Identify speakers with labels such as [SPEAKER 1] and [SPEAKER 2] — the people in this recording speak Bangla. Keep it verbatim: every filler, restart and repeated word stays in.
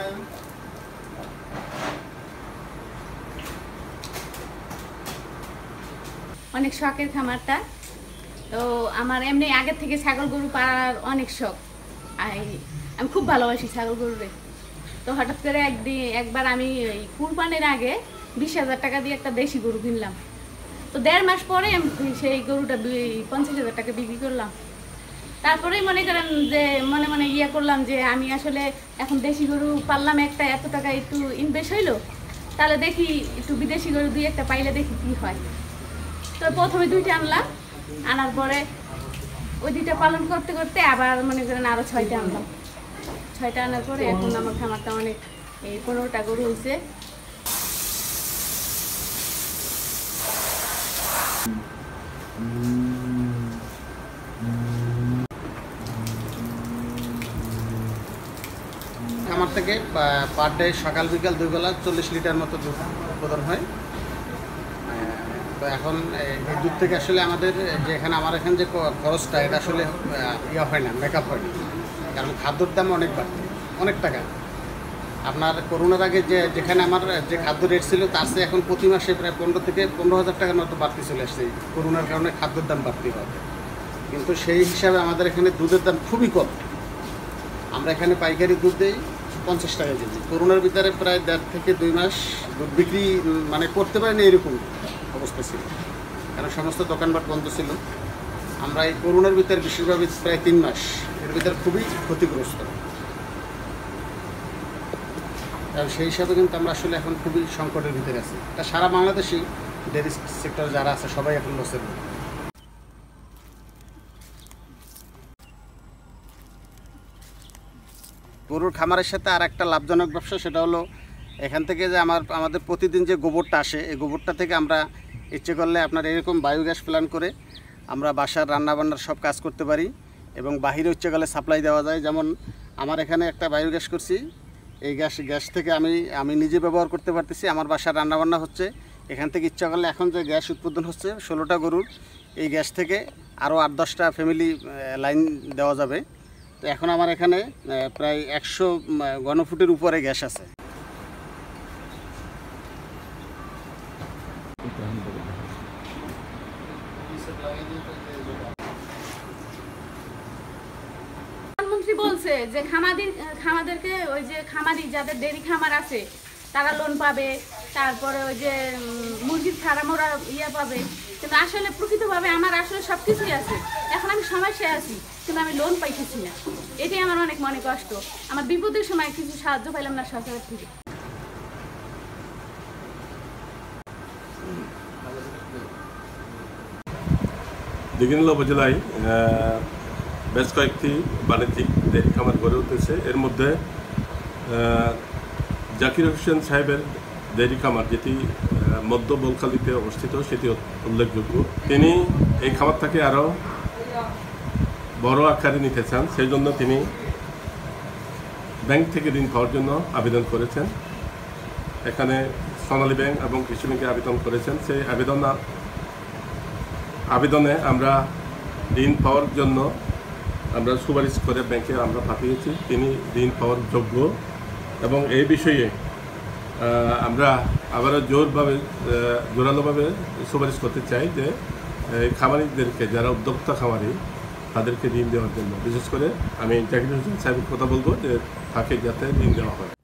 [SPEAKER 1] অনেক শখের খামারটা। তো আমার এমনি আগে থেকে ছাগল গরু পালার অনেক শখ, আমি খুব ভালোবাসি ছাগল গরুরে। তো হঠাৎ করে একদিন একবার আমি ওই কুরবানির আগে বিশ হাজার টাকা দিয়ে একটা দেশি গরু কিনলাম। তো দেড় মাস পরে সেই গরুটা পঞ্চাশ হাজার টাকা বিক্রি করলাম। তারপরেই মনে করেন যে মনে মনে ইয়ে করলাম যে আমি আসলে এখন দেশি গরু পাললাম একটা, এত টাকা একটু ইনভেস্ট হইলো, তাহলে দেখি একটু বিদেশি গরু দুই একটা পাইলে দেখি কি হয়। তো প্রথমে দুইটা আনলাম, আনার পরে ওই দুইটা পালন করতে করতে আবার মনে করেন আরো ছয়টা আনলাম। ছয়টা আনার পরে এখন আমার খামারটা অনেক এই পনেরোটা গরু হয়েছে।
[SPEAKER 2] খামার থেকে পার ডে সকাল বিকাল দুই বেলা চল্লিশ লিটার মতো দুধ উৎপাদন হয়। তো এখন এই দুধ থেকে আসলে আমাদের যে এখানে আমার এখানে যে খরচটা, এটা আসলে ইয়ে হয় না, মেকআপ হয় না, কারণ খাদ্যর দাম অনেক বাড়ছে, অনেক টাকা। আপনার করোনার আগে যে যেখানে আমার যে খাদ্য রেট ছিল তার চেয়ে এখন প্রতি মাসে প্রায় পনেরো থেকে পনেরো হাজার টাকার মতো বাড়তি চলে আসছে করোনার কারণে খাদ্যের দাম বাড়তি হয়। কিন্তু সেই হিসাবে আমাদের এখানে দুধের দাম খুবই কম। আমরা এখানে পাইকারি দুধ দিই পঞ্চাশ টাকা কেজি। করোনার ভিতরে প্রায় দেড় থেকে দুই মাস দুধ বিক্রি মানে করতে পারিনি, এরকম অবস্থা ছিল, কারণ সমস্ত দোকানপাট বন্ধ ছিল। আমরা এই করোনার ভিতরে বেশিরভাগ প্রায় তিন মাস এর ভিতরে খুবই ক্ষতিগ্রস্ত। আর সেই হিসাবে কিন্তু আমরা আসলে এখন খুবই সংকটের ভিতরে আছি। এটা সারা বাংলাদেশই ডেয়ারি সেক্টর যারা আছে সবাই এখন লসের। গরুর খামারের সাথে আর একটা লাভজনক ব্যবসা, সেটা হলো এখান থেকে যে আমার আমাদের প্রতিদিন যে গোবরটা আসে, এই গোবরটা থেকে আমরা ইচ্ছে করলে আপনার এরকম বায়োগ্যাস প্ল্যান করে আমরা বাসার রান্নাবান্নার সব কাজ করতে পারি এবং বাহিরে ইচ্ছে করলে সাপ্লাই দেওয়া যায়। যেমন আমার এখানে একটা বায়োগ্যাস করছি, এই গ্যাস গ্যাস থেকে আমি আমি নিজে ব্যবহার করতে পারতেছি, আমার বাসার রান্নাবান্না হচ্ছে। এখান থেকে ইচ্ছা করলে এখন যে গ্যাস উৎপাদন হচ্ছে ষোলোটা গরুর, এই গ্যাস থেকে আরও আট দশটা ফ্যামিলি লাইন দেওয়া যাবে। তো এখন আমার এখানে প্রায় একশো ঘনফুটের উপরে গ্যাস আছে।
[SPEAKER 1] প্রধানমন্ত্রী বলছে যে খামারি খামাদেরকে ওই যে খামারি যাদের ডেরি খামার আছে তারা লোন পাবে, তারপরে ওই যে মুরগির ফার্ম ওরা ইয়ে পাবে। কিন্তু আসলে প্রকৃতভাবে আমার আসলে সব কিছুই আছে, এখন আমি সমস্যায় আছি কিন্তু আমি লোন পাইতেছি না। এটাই আমার অনেক মনে কষ্ট। আমার বিপদের সময় কিছু সাহায্য পাইলাম না সরকারের থেকে।
[SPEAKER 3] দীঘিনালা উপজেলায় বেশ কয়েকটি বাণিজ্যিক ডেয়ারি খামার গড়ে উঠেছে। এর মধ্যে জাকির হোসেন সাহেবের ডেয়ারি খামার, যেটি মধ্য বোলখালীতে অবস্থিত, সেটি উল্লেখযোগ্য। তিনি এই খামারটাকে আরও বড় আকারে নিতে চান, সেই জন্য তিনি ব্যাংক থেকে ঋণ পাওয়ার জন্য আবেদন করেছেন। এখানে সোনালী ব্যাংক এবং কৃষি ব্যাংকে আবেদন করেছেন। সেই আবেদন আবেদনে আমরা ঋণ পাওয়ার জন্য আমরা সুপারিশ করে ব্যাংকে আমরা পাঠিয়েছি। তিনি ঋণ পাওয়ার যোগ্য এবং এই বিষয়ে আমরা আবারও জোরভাবে জোরালোভাবে সুপারিশ করতে চাই যে খামারিদেরকে, যারা উদ্যোক্তা খামারি, তাদেরকে ঋণ দেওয়ার জন্য। বিশেষ করে আমি জাকির হোসেন সাহেবের কথা বলবো যে তাকে যাতে ঋণ দেওয়া হয়।